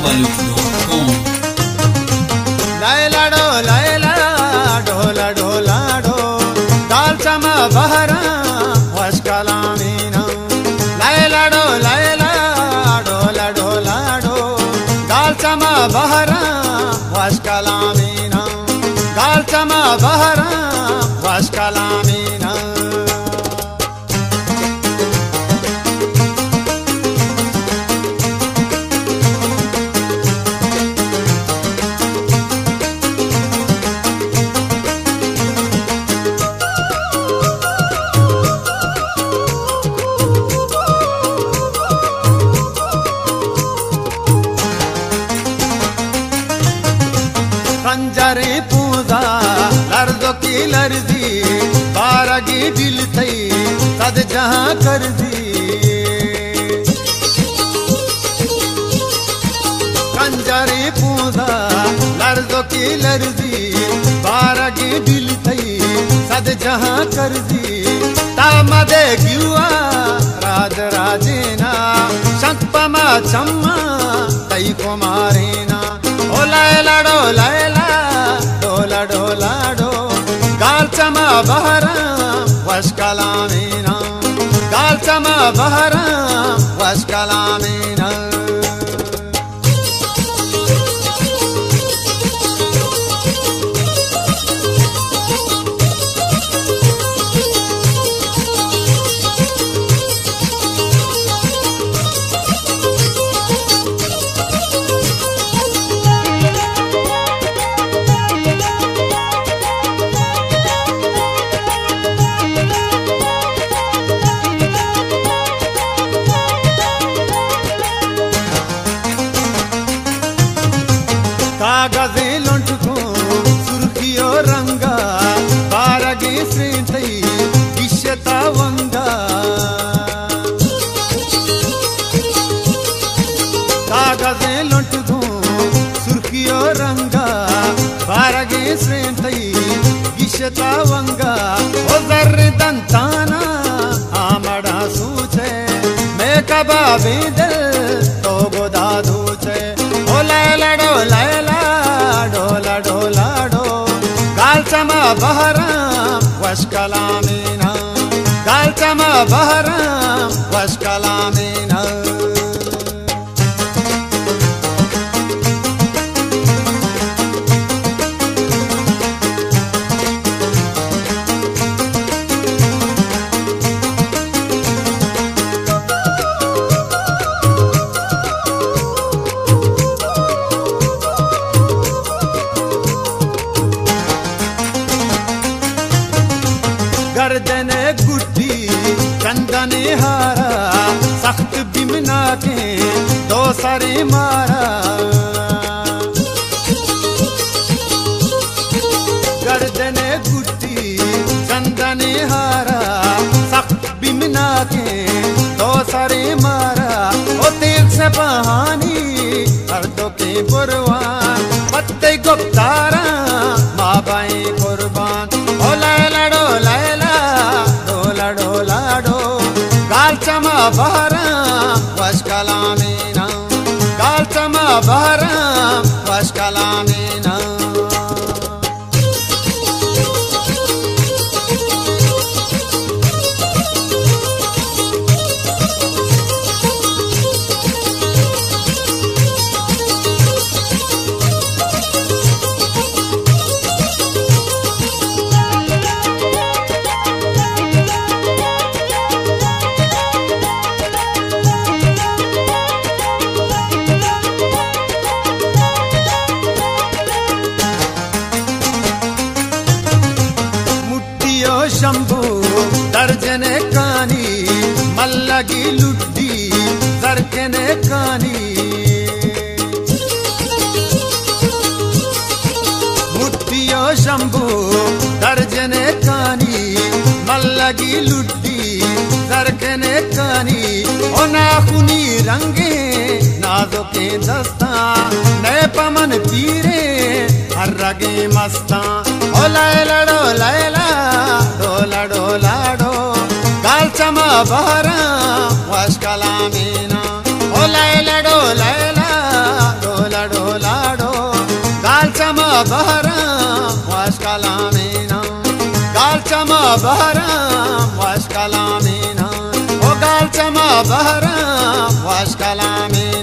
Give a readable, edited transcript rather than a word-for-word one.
Malik.com. Laila dola dola do, dal chama bahara wash kalamina. Laila dola dola do, dal chama bahara wash kalamina. Dal chama bahara wash kalamina. Khunjerab पूजा लर्दो की लर्जी बारगी दिल थई सद जहां कर दी कंजरे पूजा लर्दो की लर्जी बारगी दिल थई सद जहां कर दी तामदे गिवा राज राजेना शंकपमा चम्मा तई कुमारेना ओ लैला डोला डोला डो गाल चमा बहरा वश कलामीना गाल चमा बहरा वश कलामीना कागजे लुंटको सुर्खियो रंगा बारगे श्रीथई इश्यता वंगा कागजे लुंटको सुर्खियो रंगा बारगे श्रीथई इश्यता वंगा ओ जर्र दंताना आमड़ा सूचे मैं कबा बेदल तो गोदा दूचे ओ लैला डोला डोला डो गाल चमा बहरा वश कलामीना गाल चमा बहरा वश कलामीना गर्दने गुड्डी चंदने हारा सख्त बिमना के दो सरे मारा गर्दने गुड्डी चंदने हारा सख्त बिमना के दो सरे मारा ओ तेल से बहानी अर्दों के बुरवान पत्ते गुप्तारा माँ बाई कुर्बान ओ लैला डोला डो गाल चमा बहरा वश कलामीना गाल चमा बहरा वश कलामीना शंभू दर्जने कानी मल्लगी लुड्डी दर्जने कानी मुट्टियो शंभू दर्जने कानी मल्लगी लुड्डी दर्जने कानी ओ नाखुनी रंगे नाजो के दस्ता नए पमन पीरे हर रगे मस्ता ओ लैला डोला डोला डो गाल चमा बहरा वश कलामीना ओ लैला डोला بهرم واش کلامینا گال چما بهرم واش کلامینا او گال چما بهرم واش کلامینا